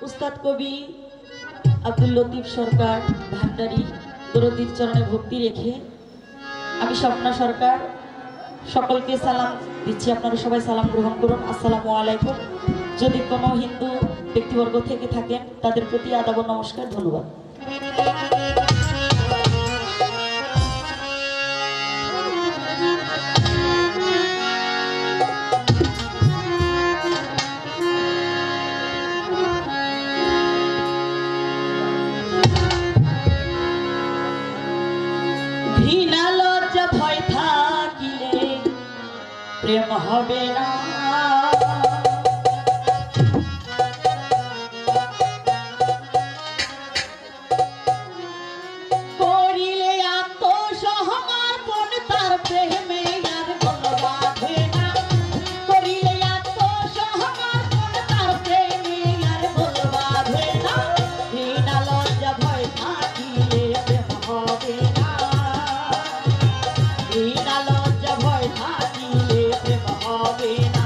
उस्ताद कवि আব্দুল লতিফ সরকার ভান্ডারী দরদির চরণে ভক্তি রেখে আমি স্বপ্না সরকার সকলকে সালাম দিচ্ছি। আপনারা সবাই সালাম গ্রহণ করুন। আসসালামু আলাইকুম। যদি কোনো হিন্দু ব্যক্তিবর্গ থেকে থাকেন তাদের প্রতি আদাব নমস্কার, ধন্যবাদ। ঘৃণা লজ্জা ভয় থাকিলে প্রেম হবে না, করিলে আত্মসমর্পণ তার প্রেমে আর কোনো বাধে না, করিলে আত্মসমর্পণ তার প্রেমে আর কোনো বাধে না। ঘৃণা লজ্জা ভয় থাকিলে প্রেম হবে না, ঘৃণা লজ্জা ভয় থাকিলে প্রেম হবে না।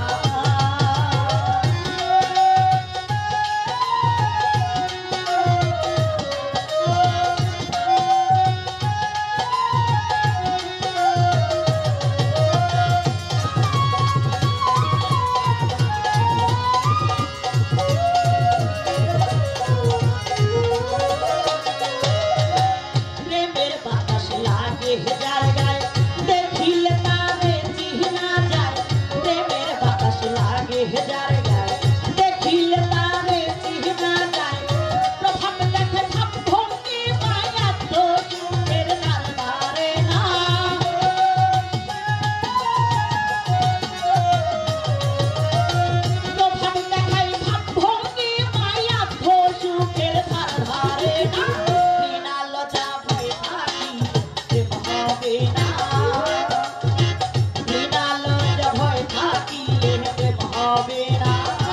প্রেমের বাতাস লাগে যার গায়ে দেখিলে তারে চিহ্না যায়, প্রেমের বাতাস লাগে যার গায়ে দেখিলে তারে চিহ্না যায়। প্রথম দেখে ভাব ভঙ্গি মায়া তো চুপের দরবারে না, প্রথম দেখাই ভাব ভঙ্গি মায়া তো চুপের দরবারে না। ঘৃণা লজ্জা ভয় থাকিলে প্রেম হবে না, ঘৃণা লজ্জা ভয় থাকিলে প্রেম হবে না।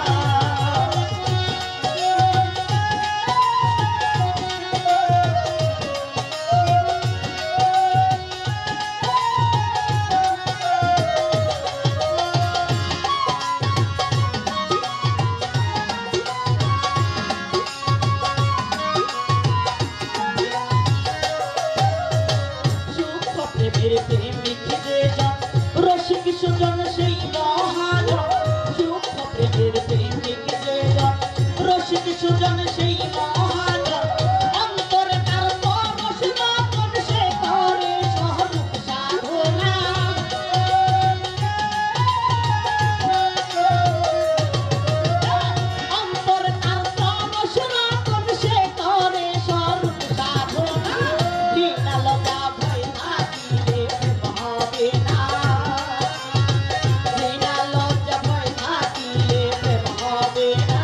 সূক্ষ্ম প্রেমের প্রেমিক যে জন, রসিক সুজন সেই মহাজন। সূক্ষ্ম প্রেমের প্রেমিক যে জন, রসিক সুজন সেই মহাজন। অন্তরে তার পরশ নয়ন সে করে স্বরূপ সাধনা, অন্তরে তার পরশ নয়ন সে করে স্বরূপ সাধনা। ঘৃণা লজ্জা ভয় থাকিলে প্রেম হবে না, ঘৃণা লজ্জা ভয় থাকিলে প্রেম হবে না।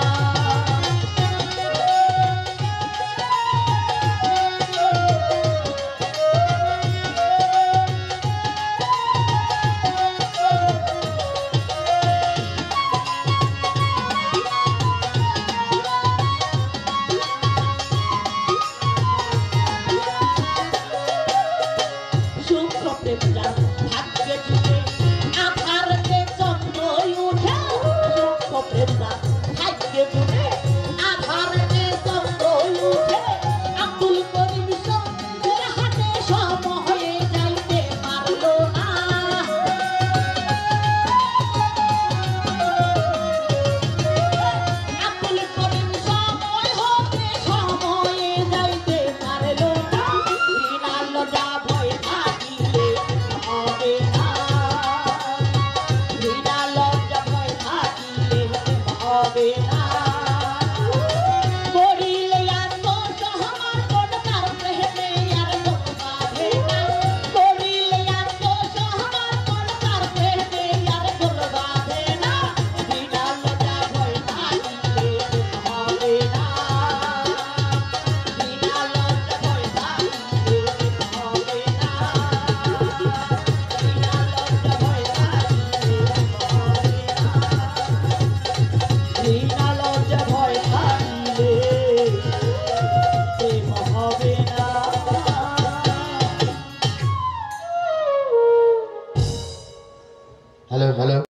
সূক্ষ্ম প্রেম যার ভাগ্যে জুটে আধারতে চন্দ্র উঠে, সূক্ষ্ম প্রেম যার ভাগ্যে জুটে আধারতে চন্দ্র উঠে। আব্দুল করিম সঙ্গের হাতে সম হয়ে যাইতে পারলো না, আব্দুল করিম সময় হতে সময়ে যাইতে পারলো না। ঘৃণা লজ্জা ভয় থাকিলে হবে না, ঘৃণা লজ্জা ভয় থাকিলে হবে না।